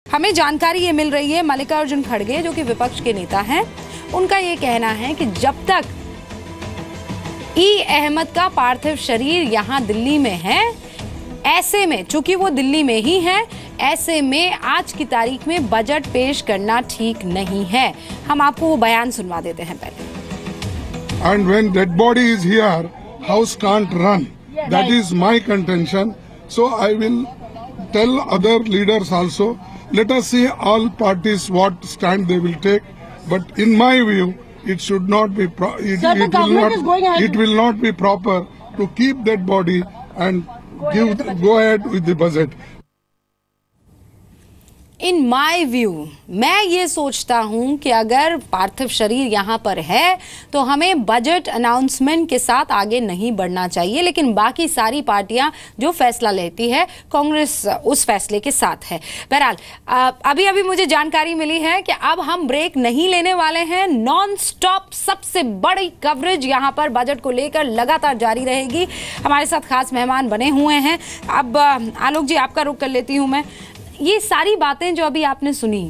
हमें जानकारी ये मिल रही है, मल्लिकार्जुन खड़गे जो कि विपक्ष के नेता हैं, उनका ये कहना है कि जब तक अहमद का पार्थिव शरीर यहाँ दिल्ली में है, ऐसे में चूंकि वो दिल्ली में ही है, ऐसे में आज की तारीख में बजट पेश करना ठीक नहीं है। हम आपको वो बयान सुनवा देते हैं पहले। And when dead body is here, house can't run. That is my contention. So I will tell other leaders also. Let us see all parties what stand they will take. But in my view, it should not be. It will not be proper to keep that body and go ahead with the budget. In my view, मैं ये सोचता हूं कि अगर पार्थिव शरीर यहाँ पर है तो हमें बजट अनाउंसमेंट के साथ आगे नहीं बढ़ना चाहिए, लेकिन बाकी सारी पार्टियां जो फैसला लेती है, कांग्रेस उस फैसले के साथ है। बहरहाल अभी अभी मुझे जानकारी मिली है कि अब हम ब्रेक नहीं लेने वाले हैं। नॉन स्टॉप सबसे बड़ी कवरेज यहाँ पर बजट को लेकर लगातार जारी रहेगी। हमारे साथ खास मेहमान बने हुए हैं। अब आलोक जी, आपका रुख कर लेती हूँ मैं। ये सारी बातें जो अभी आपने सुनी,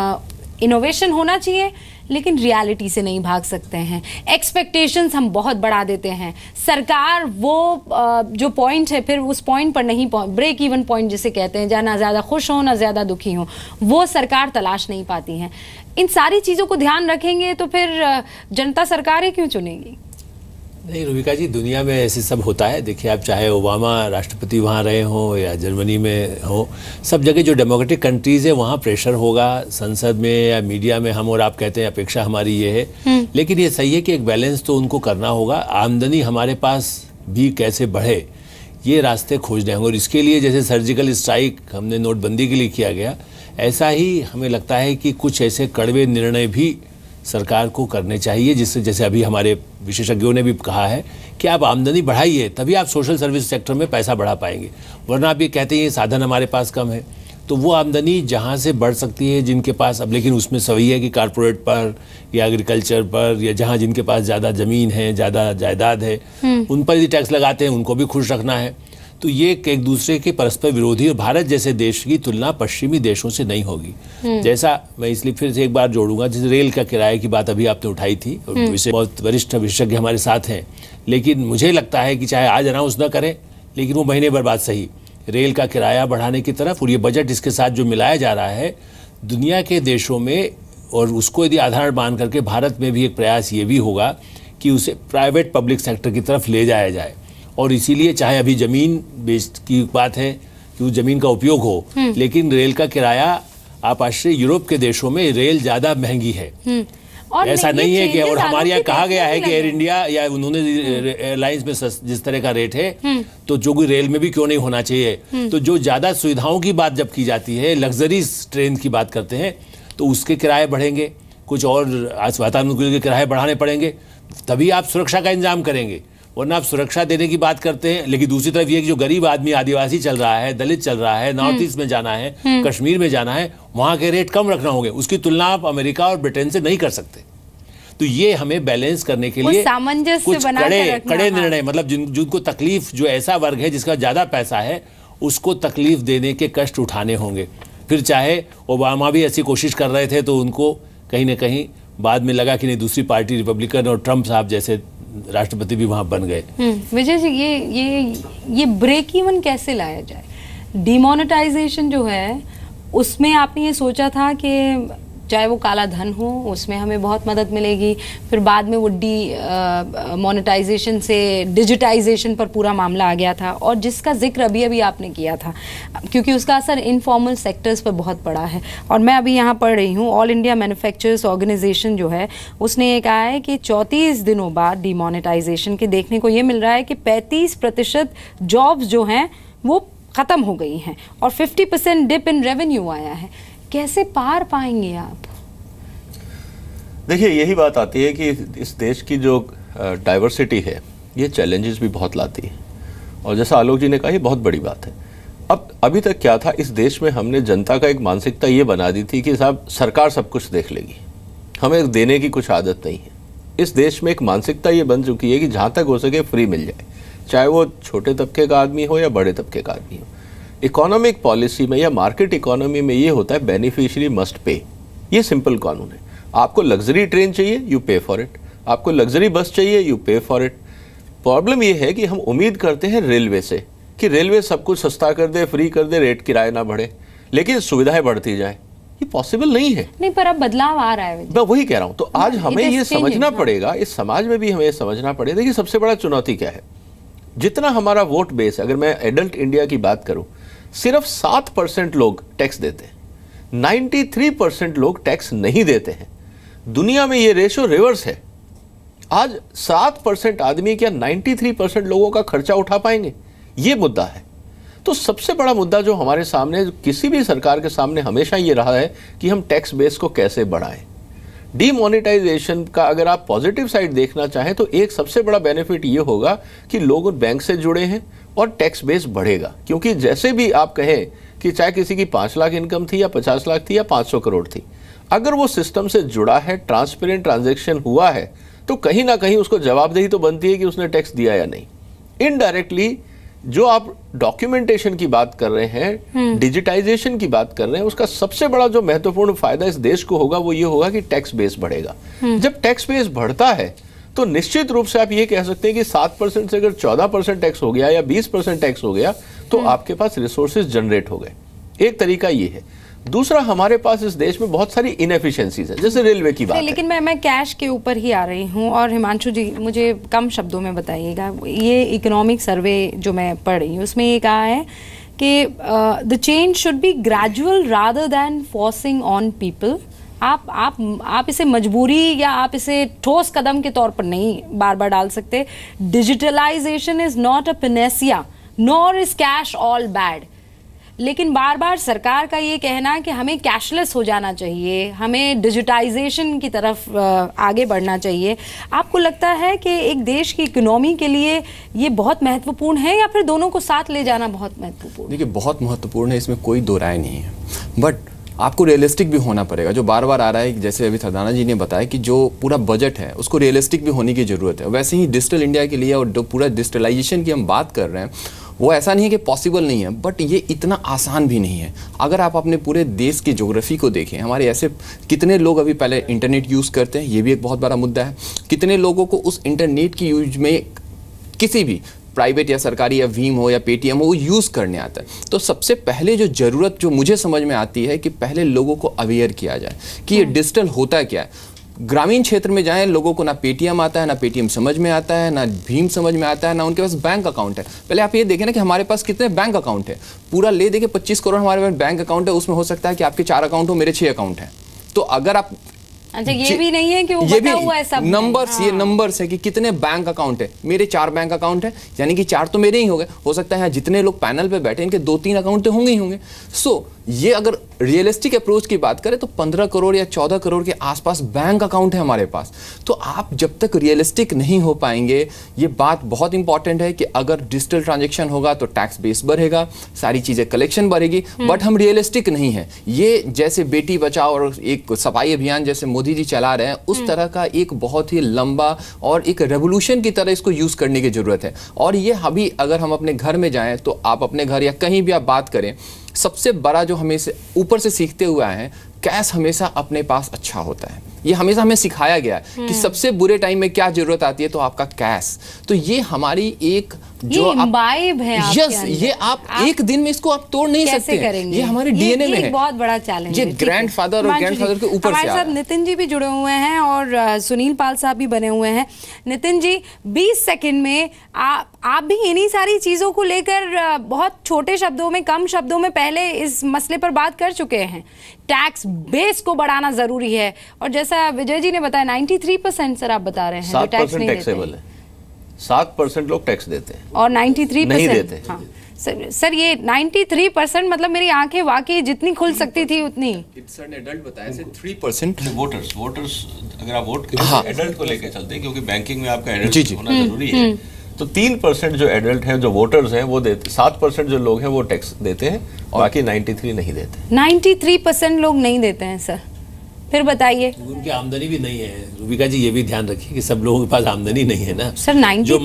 इनोवेशन होना चाहिए लेकिन रियलिटी से नहीं भाग सकते हैं। एक्सपेक्टेशंस हम बहुत बढ़ा देते हैं। सरकार वो जो पॉइंट है, फिर उस पॉइंट पर नहीं ब्रेक इवन पॉइंट जिसे कहते हैं, जहाँ ना ज़्यादा खुश हो ना ज़्यादा दुखी हो, वो सरकार तलाश नहीं पाती है। इन सारी चीज़ों को ध्यान रखेंगे तो फिर जनता सरकार ही क्यों चुनेगी? नहीं रूबिका जी, दुनिया में ऐसे सब होता है। देखिए, आप चाहे ओबामा राष्ट्रपति वहाँ रहे हों या जर्मनी में हो, सब जगह जो डेमोक्रेटिक कंट्रीज़ है वहाँ प्रेशर होगा। संसद में या मीडिया में हम और आप कहते हैं अपेक्षा हमारी ये है, लेकिन ये सही है कि एक बैलेंस तो उनको करना होगा। आमदनी हमारे पास भी कैसे बढ़े, ये रास्ते खोजने होंगे। और इसके लिए जैसे सर्जिकल स्ट्राइक हमने नोटबंदी के लिए किया गया, ऐसा ही हमें लगता है कि कुछ ऐसे कड़वे निर्णय भी सरकार को करने चाहिए, जिससे जैसे अभी हमारे विशेषज्ञों ने भी कहा है कि आप आमदनी बढ़ाइए, तभी आप सोशल सर्विस सेक्टर में पैसा बढ़ा पाएंगे। वरना आप ये कहते हैं ये साधन हमारे पास कम है, तो वो आमदनी जहाँ से बढ़ सकती है जिनके पास, अब लेकिन उसमें सही है कि कारपोरेट पर या एग्रीकल्चर पर या जहाँ जिनके पास ज़्यादा ज़मीन है, ज़्यादा जायदाद है, उन पर यदि टैक्स लगाते हैं, उनको भी खुश रखना है। तो ये एक दूसरे के परस्पर विरोधी, और भारत जैसे देश की तुलना पश्चिमी देशों से नहीं होगी। जैसा मैं इसलिए फिर से एक बार जोड़ूंगा, जैसे रेल का किराए की बात अभी आपने उठाई थी, बहुत वरिष्ठ विशेषज्ञ हमारे साथ हैं, लेकिन मुझे लगता है कि चाहे आज अनाउंस न करें, लेकिन वो महीने भर बाद सही रेल का किराया बढ़ाने की तरफ, और ये बजट इसके साथ जो मिलाया जा रहा है दुनिया के देशों में, और उसको यदि आधार मान करके भारत में भी एक प्रयास ये भी होगा कि उसे प्राइवेट पब्लिक सेक्टर की तरफ ले जाया जाए। और इसीलिए चाहे अभी जमीन बेच की बात है कि उस जमीन का उपयोग हो, लेकिन रेल का किराया, आप आश्चर्य, यूरोप के देशों में रेल ज़्यादा महंगी है। और ऐसा नहीं है कि, और हमारे यहाँ कहा गया है कि एयर इंडिया या उन्होंने एयरलाइंस में जिस तरह का रेट है, तो जो भी रेल में भी क्यों नहीं होना चाहिए। तो जो ज़्यादा सुविधाओं की बात जब की जाती है, लग्जरी ट्रेन की बात करते हैं, तो उसके किराए बढ़ेंगे, कुछ और वातानुकूल के किराए बढ़ाने पड़ेंगे, तभी आप सुरक्षा का इंतजाम करेंगे। वरना आप सुरक्षा देने की बात करते हैं, लेकिन दूसरी तरफ ये कि जो गरीब आदमी, आदिवासी चल रहा है, दलित चल रहा है, नॉर्थ ईस्ट में जाना है, कश्मीर में जाना है, वहाँ के रेट कम रखना होंगे। उसकी तुलना आप अमेरिका और ब्रिटेन से नहीं कर सकते। तो ये हमें बैलेंस करने के लिए कुछ कड़े निर्णय, मतलब जिनको तकलीफ, जो ऐसा वर्ग है जिसका ज़्यादा पैसा है, उसको तकलीफ देने के कष्ट उठाने होंगे। फिर चाहे ओबामा भी ऐसी कोशिश कर रहे थे, तो उनको कहीं ना कहीं बाद में लगा कि नहीं, दूसरी पार्टी रिपब्लिकन और ट्रम्प साहब जैसे राष्ट्रपति भी वहां बन गए। विजय जी, ये ब्रेक इवन कैसे लाया जाए? डिमोनेटाइजेशन जो है, उसमें आपने ये सोचा था कि चाहे वो काला धन हो, उसमें हमें बहुत मदद मिलेगी, फिर बाद में वो मोनेटाइजेशन से डिजिटाइजेशन पर पूरा मामला आ गया था, और जिसका जिक्र अभी अभी आपने किया था, क्योंकि उसका असर इनफॉर्मल सेक्टर्स पर बहुत पड़ा है। और मैं अभी यहाँ पढ़ रही हूँ, ऑल इंडिया मैन्युफैक्चरर्स ऑर्गेनाइजेशन जो है, उसने ये कहा है कि 34 दिनों बाद डिमोनेटाइजेशन के देखने को ये मिल रहा है कि 35% जॉब्स जो हैं वो ख़त्म हो गई हैं, और 50% डिप इन रेवेन्यू आया है। कैसे पार पाएंगे आप? देखिए, यही बात आती है कि इस देश की जो डाइवर्सिटी है, ये चैलेंजेस भी बहुत लाती है, और जैसा आलोक जी ने कहा, ये बहुत बड़ी बात है। अब अभी तक क्या था, इस देश में हमने जनता का एक मानसिकता ये बना दी थी कि साहब सरकार सब कुछ देख लेगी, हमें देने की कुछ आदत नहीं है। इस देश में एक मानसिकता ये बन चुकी है कि जहाँ तक हो सके फ्री मिल जाए, चाहे वो छोटे तबके का आदमी हो या बड़े तबके का आदमी हो। इकोनॉमिक पॉलिसी में या मार्केट इकोनॉमी में ये होता है बेनिफिशियरी मस्ट पे। ये सिंपल कानून है। आपको लग्जरी ट्रेन चाहिए, यू पे फॉर इट। आपको लग्जरी बस चाहिए, you pay for it. Problem ये है कि हम उम्मीद करते हैं रेलवे से कि रेलवे सब कुछ सस्ता कर दे, फ्री कर दे, रेट किराए ना बढ़े, लेकिन सुविधाएं बढ़ती जाए। ये पॉसिबल नहीं है। नहीं, पर अब बदलाव आ रहा है। मैं वही कह रहा हूं। तो आज हमें ये समझना पड़ेगा, इस समाज में भी हमें समझना पड़ेगा। देखिए सबसे बड़ा चुनौती क्या है, जितना हमारा वोट बेस, अगर मैं एडल्ट इंडिया की बात करूं, सिर्फ 7% लोग टैक्स देते हैं, 93% लोग टैक्स नहीं देते हैं। दुनिया में ये रेशो रिवर्स है। आज 7% आदमी क्या 93% लोगों का खर्चा उठा पाएंगे? ये मुद्दा है। तो सबसे बड़ा मुद्दा जो हमारे सामने, किसी भी सरकार के सामने हमेशा ये रहा है कि हम टैक्स बेस को कैसे बढ़ाएं। डीमोनेटाइजेशन का अगर आप पॉजिटिव साइड देखना चाहें तो एक सबसे बड़ा बेनिफिट ये होगा कि लोग बैंक से जुड़े हैं और टैक्स बेस बढ़ेगा। क्योंकि जैसे भी आप कहें कि चाहे किसी की 5 लाख इनकम थी या 50 लाख थी या 500 करोड़ थी, अगर वो सिस्टम से जुड़ा है, ट्रांसपेरेंट ट्रांजैक्शन हुआ है, तो कहीं ना कहीं उसको जवाबदेही तो बनती है कि उसने टैक्स दिया या नहीं। इनडायरेक्टली जो आप डॉक्यूमेंटेशन की बात कर रहे हैं, डिजिटाइजेशन की बात कर रहे हैं, उसका सबसे बड़ा जो महत्वपूर्ण फायदा इस देश को होगा वो ये होगा कि टैक्स बेस बढ़ेगा। जब टैक्स बेस बढ़ता है तो निश्चित रूप से आप ये कह सकते हैं कि 7% से अगर 14% टैक्स हो गया या 20% टैक्स हो गया तो आपके पास रिसोर्सेज जनरेट हो गए। एक तरीका ये है। दूसरा, हमारे पास इस देश में बहुत सारी इनएफिशिएंसीज है, जैसे रेलवे की बात है। लेकिन मैं कैश के ऊपर ही आ रही हूँ। और हिमांशु जी, मुझे कम शब्दों में बताइएगा, ये इकोनॉमिक सर्वे जो मैं पढ़ रही हूँ उसमें ये कहा है कि the change should be gradual rather than forcing on people. आप इसे मजबूरी या आप इसे ठोस कदम के तौर पर नहीं बार बार डाल सकते। Digitalization is not a panacea nor is cash all bad. लेकिन बार बार सरकार का ये कहना कि हमें कैशलेस हो जाना चाहिए, हमें डिजिटाइजेशन की तरफ आगे बढ़ना चाहिए। आपको लगता है कि एक देश की इकोनॉमी के लिए ये बहुत महत्वपूर्ण है या फिर दोनों को साथ ले जाना बहुत महत्वपूर्ण? देखिए, बहुत महत्वपूर्ण है, इसमें कोई दो राय नहीं है। बट आपको रियलिस्टिक भी होना पड़ेगा। जो बार बार आ रहा है, जैसे अभी थरदाना जी ने बताया कि जो पूरा बजट है उसको रियलिस्टिक भी होने की ज़रूरत है। वैसे ही डिजिटल इंडिया के लिए और जो पूरा डिजिटलाइजेशन की हम बात कर रहे हैं वो ऐसा नहीं है कि पॉसिबल नहीं है, बट ये इतना आसान भी नहीं है। अगर आप अपने पूरे देश की ज्योग्राफी को देखें, हमारे ऐसे कितने लोग अभी पहले इंटरनेट यूज़ करते हैं, ये भी एक बहुत बड़ा मुद्दा है। कितने लोगों को उस इंटरनेट की यूज में किसी भी प्राइवेट या सरकारी या भीम हो या पेटीएम हो वो यूज़ करने आता है। तो सबसे पहले जो ज़रूरत जो मुझे समझ में आती है कि पहले लोगों को अवेयर किया जाए कि ये डिजिटल होता क्या है। ग्रामीण क्षेत्र में जाएं, लोगों को ना पेटीएम आता है, ना पेटीएम समझ में आता है, ना भीम समझ में आता है, ना उनके पास बैंक अकाउंट है। पहले आप ये देखें ना कि हमारे पास कितने बैंक अकाउंट है। पूरा ले देखिए 25 करोड़ हमारे पास बैंक अकाउंट है। उसमें हो सकता है कि आपके 4 अकाउंट हो, मेरे 6 अकाउंट हैं। तो अगर आप अच्छा, ये भी नहीं है कि वो बता हुआ है सब नंबर्स, ये नंबर्स है कि कितने बैंक अकाउंट है। मेरे 4 बैंक अकाउंट है, यानी कि 4 तो मेरे ही हो गए। हो सकता है जितने लोग पैनल पे बैठे इनके 2-3 अकाउंट तो होंगे ही होंगे। सो ये अगर रियलिस्टिक अप्रोच की बात करें तो 15 करोड़ या 14 करोड़ के आसपास बैंक अकाउंट है हमारे पास। तो आप जब तक रियलिस्टिक नहीं हो पाएंगे, ये बात बहुत इंपॉर्टेंट है कि अगर डिजिटल ट्रांजेक्शन होगा तो टैक्स बेस बढ़ेगा, सारी चीजें कलेक्शन बढ़ेगी, बट हम रियलिस्टिक नहीं है। ये जैसे बेटी बचाओ और एक सफाई अभियान जैसे मोदी जी चला रहे हैं, उस तरह का एक बहुत ही लंबा और एक रेवोल्यूशन की तरह इसको यूज करने की जरूरत है। और ये अभी अगर हम अपने घर में जाएं तो आप अपने घर या कहीं भी आप बात करें, सबसे बड़ा जो हमें से ऊपर से सीखते हुए आए हैं, कैश हमेशा अपने पास अच्छा होता है। ये हमेशा हमें सिखाया गया है कि सबसे बुरे टाइम में क्या जरूरत आती है, तो आपका कैश। तो ये हमारी एक जो इम्बाइब है यस, ये आप एक दिन में इसको आप तोड़ नहीं सकते। ये हमारे डीएनए में है। बहुत बड़ा चैलेंज है। ये ग्रैंडफादर और ग्रैंडफादर के ऊपर से हमारे साथ नितिन जी भी जुड़े हुए हैं और सुनील पाल साहब भी बने हुए हैं। नितिन जी, 20 सेकंड में आप भी इन्हीं सारी चीजों को लेकर बहुत छोटे शब्दों में, कम शब्दों में पहले इस मसले पर बात कर चुके हैं। टैक्स बेस को बढ़ाना जरूरी है और जैसा विजय जी ने बताया 93% सर आप बता रहे हैं 7% टैक्सेबल है। 7% लोग टैक्स देते हैं और 93% नहीं देते। हाँ सर ये 93% मतलब मेरी आंखें वाकई जितनी खुल सकती थी उतनी। सर ने एडल्ट बताया से 3% वोटर्स अगर आप वोट करें एडल्ट को लेकर चलते हैं, क्योंकि बैंकिंग में आपका एडल्ट होना जरूरी है। तो 3% जो एडल्ट हैं, जो वोटर्स हैं, वो देते। 7% जो लोग हैं वो टैक्स देते हैं, बाकी 93 नहीं देते। 93% लोग नहीं देते हैं सर। फिर बताइए। उनकी आमदनी भी नहीं है रूबिका जी, ये भी ध्यान रखिए कि सब लोगों के पास आमदनी नहीं है ना सर।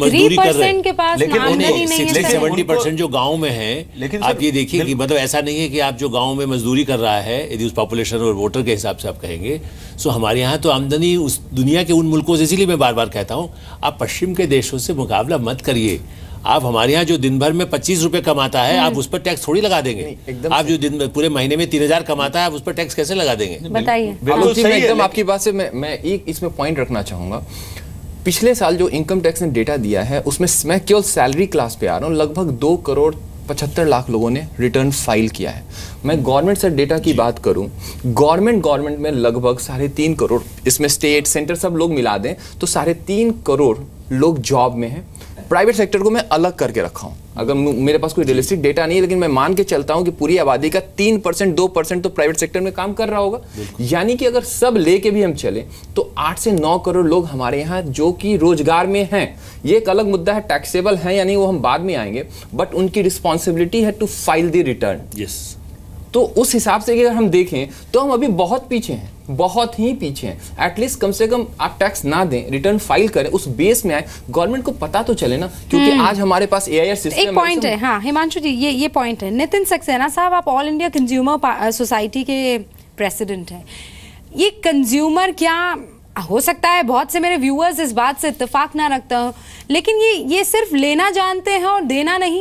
93% के पास आमदनी नहीं है। 60-70% जो गांव में है, लेकिन आप ये देखिए कि मतलब ऐसा नहीं है कि आप जो गांव में मजदूरी कर रहा है यदि उस पॉपुलेशन और वोटर के हिसाब से आप कहेंगे, सो हमारे यहाँ तो आमदनी उस दुनिया के उन मुल्कों से, इसीलिए मैं बार बार कहता हूँ आप पश्चिम के देशों से मुकाबला मत करिए। आप हमारे यहाँ जो दिन भर में 25 रुपए कमाता है आप उस पर टैक्स थोड़ी लगा देंगे। आप जो दिन में पूरे महीने में 3000 कमाता है आप उस पर टैक्स कैसे लगा देंगे? बताइए। एकदम आपकी बात से मैं एक इसमें पॉइंट रखना चाहूंगा। पिछले साल जो इनकम टैक्स ने डेटा दिया है उसमें मैं केवल सैलरी क्लास पे आ रहा हूँ, लगभग 2,75,00,000 लोगों ने रिटर्न फाइल किया है। मैं गवर्नमेंट से डेटा की बात करूं, गवर्नमेंट में लगभग 3.5 करोड़, इसमें स्टेट सेंटर सब लोग मिला दें तो 3.5 करोड़ लोग जॉब में हैं। प्राइवेट सेक्टर को मैं अलग करके रखा हूं। अगर मेरे पास कोई रियलिस्टिक डेटा नहीं है, लेकिन मैं मान के चलता हूं कि पूरी आबादी का 3% 2% तो प्राइवेट सेक्टर में काम कर रहा होगा। यानी कि अगर सब लेके भी हम चलें तो 8 से 9 करोड़ लोग हमारे यहाँ जो कि रोजगार में हैं। ये एक अलग मुद्दा है, टैक्सेबल है या नहीं वो हम बाद में आएंगे, बट उनकी रिस्पॉन्सिबिलिटी है to file the return. Yes. तो उस हिसाब से अगर हम देखें तो हम अभी बहुत पीछे हैं, बहुत ही पीछे हैं। एटलीस्ट कम से कम आप टैक्स ना दें, रिटर्न फाइल करें, उस बेस में आए, गवर्नमेंट को पता तो चले ना, क्योंकि आज हमारे पास AIR सिस्टम। एक पॉइंट है, हाँ हिमांशु जी, ये पॉइंट है। नितिन सक्सेना साहब, आप ऑल इंडिया कंज्यूमर सोसाइटी के प्रेसिडेंट हैं। ये कंज्यूमर क्या हो सकता है, बहुत से मेरे व्यूअर्स इस बात से इत्तेफाक ना रखता हो, लेकिन ये सिर्फ लेना जानते हैं और देना नहीं।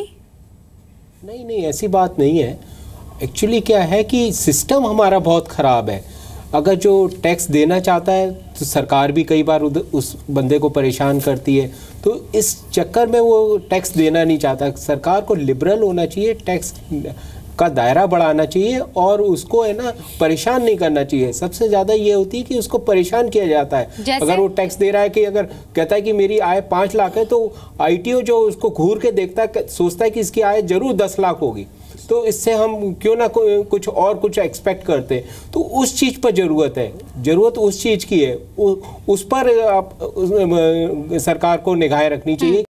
नहीं, ऐसी बात नहीं है। एक्चुअली क्या है कि सिस्टम हमारा बहुत ख़राब है। अगर जो टैक्स देना चाहता है तो सरकार भी कई बार उस बंदे को परेशान करती है, तो इस चक्कर में वो टैक्स देना नहीं चाहता। सरकार को लिबरल होना चाहिए, टैक्स का दायरा बढ़ाना चाहिए और उसको है ना परेशान नहीं करना चाहिए। सबसे ज़्यादा ये होती है कि उसको परेशान किया जाता है। अगर वो टैक्स दे रहा है कि अगर कहता है कि मेरी आय 5 लाख है, तो ITO जो उसको घूर के देखता है, सोचता है कि इसकी आय जरूर 10 लाख होगी, तो इससे हम क्यों ना कुछ एक्सपेक्ट करते हैं। तो उस चीज़ पर ज़रूरत उस चीज़ की है, उस पर आप सरकार को निगाहें रखनी चाहिए